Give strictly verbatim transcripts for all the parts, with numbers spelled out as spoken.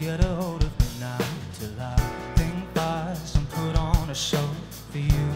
get a hold of me now till I think fast and put on a show for you.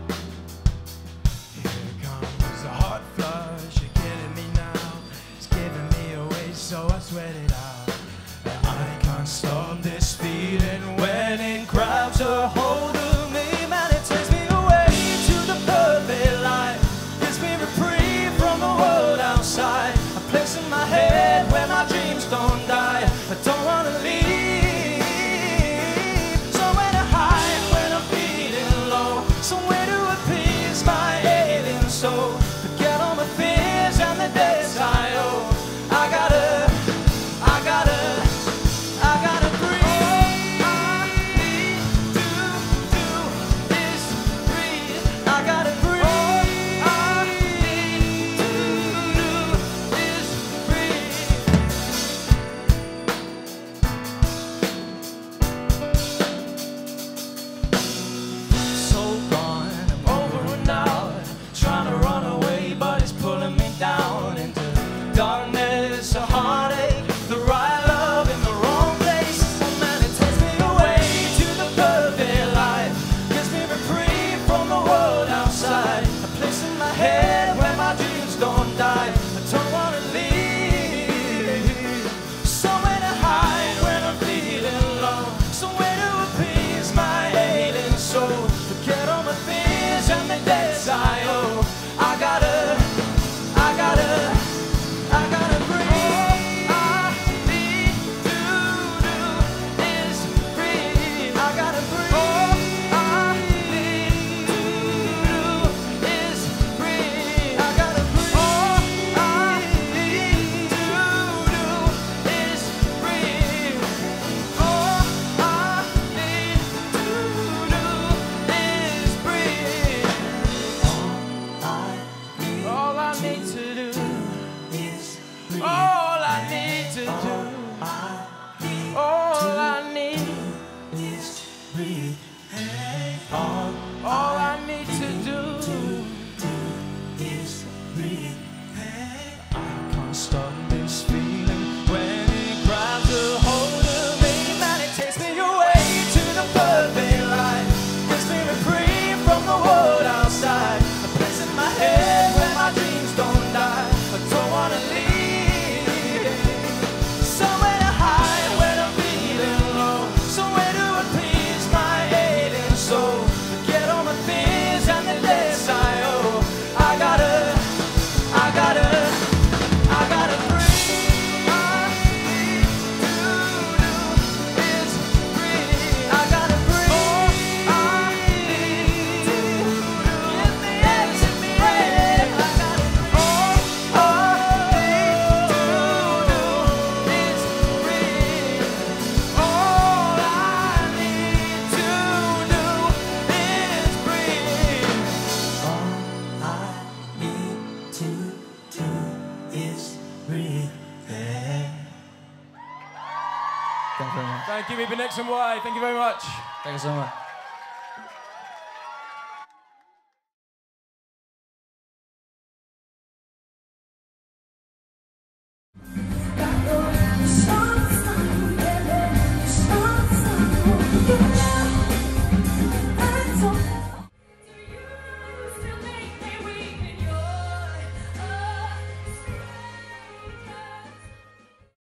Here comes the hot flush, you're killing me now. It's giving me away, so I sweat it out. I can't stop this feeling when it grabs a hold of me. Man, it takes me away to the perfect life. Gives me reprieve from the world outside. A place in my head where my dreams don't die. I don't wanna leave. Somewhere to hide when I'm feeling low. Somewhere to appease my alien soul. Forget all my fears and the debts I owe. I gotta, I gotta, I gotta breathe. All I need to do is breathe. I gotta breathe. All I need to do is breathe. So gone, I'm over and out. Trying to run away, but it's pulling me down into darkness, a heartache, the right love in the wrong place. Oh man, it takes me away to the perfect life. Gives me reprieve from the world outside. A place in my head where my dreams don't die. I don't wanna leave. Somewhere to hide when I'm feeling low. Somewhere to appease my alien soul. Forget all my fears and the debts I owe. I gotta, I gotta, I gotta breathe. All I need to do is breathe. I gotta breathe. All I need to do is breathe. I gotta breathe. All I need to do is breathe. All I need to do is breathe. All I need to do is breathe. All I need to do. All I need is breathe. All, all I need to do is breathe. I can't stop this feeling when it grabs a hold of me. Man, it takes me away to the perfect life. Gives me reprieve from the world outside. A place in my head where my dreams don't die. I don't wanna leave. Somewhere to hide when I'm feeling low. Somewhere to appease my alien soul. Forget all my fears and the debts I owe. I gotta, I gotta, I gotta breathe. All I need to do is breathe. I gotta breathe. All I need to do is the exit me in. I gotta breathe. All I need to do is breathe. All I need to do is breathe. All I need to do is breathe. Thank you very much. Thank you, Even X and Y. Thank you very much. Thank you so much.